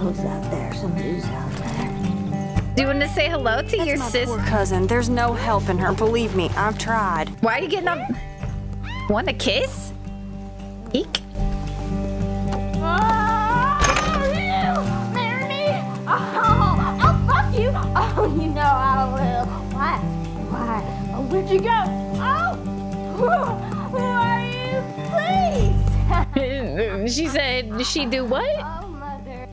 Who's out there? Somebody's out there. Do you want to say hello to your sister? Poor cousin. There's no helping her. Believe me, I've tried. Why are you getting up? Want a kiss? Eek. Marry me? Oh, I'll fuck you. Oh, you know I will. Why? Where'd you go? Oh, who are you? Please. She said, she do what?